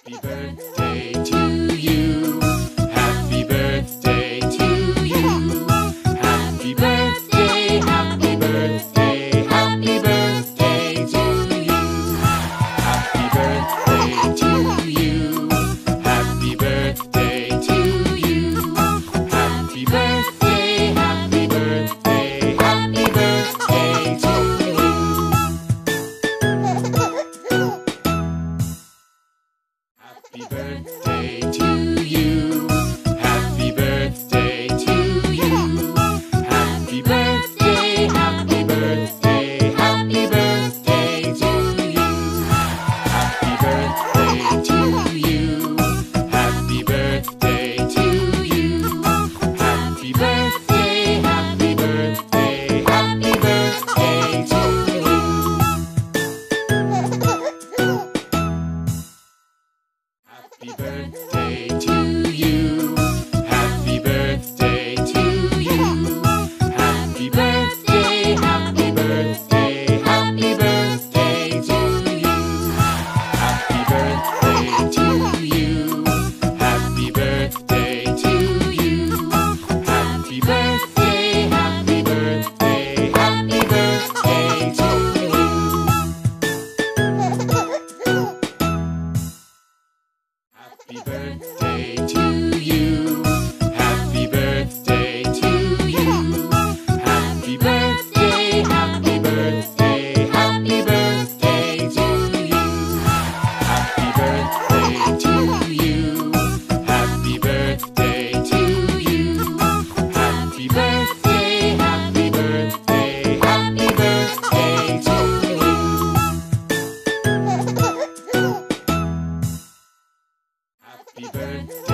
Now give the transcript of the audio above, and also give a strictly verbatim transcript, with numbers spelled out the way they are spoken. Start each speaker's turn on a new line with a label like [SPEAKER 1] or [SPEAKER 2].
[SPEAKER 1] Happy birthday to you. Happy birthday to you. Happy birthday, happy birthday, happy birthday to you. Happy birthday to you. Happy birthday to you. Happy birthday, happy birthday, happy birthday to you. Happy birthday to you. Happy birthday to you. Happy birthday, happy birthday, happy birthday to you. Happy birthday to you. Happy birthday to you. Happy birthday, happy birthday, happy birthday to you. Happy birthday to you. Happy birthday to you. Happy birthday, happy birthday, happy birthday to you. Happy birthday to you. Happy birthday to you. Happy birthday, happy birthday, happy birthday to you. Happy birthday to you. Happy birthday to you. Happy birthday, happy birthday, happy birthday to you. Happy birthday to you. Happy birthday to you. Happy birthday, happy birthday, happy birthday to you. Happy birthday.